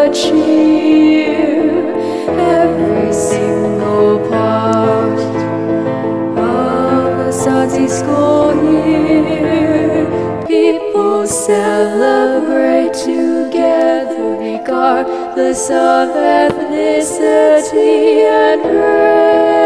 the cheer. Every single part of the Sudsy school year, people celebrate together regardless of ethnicity and race.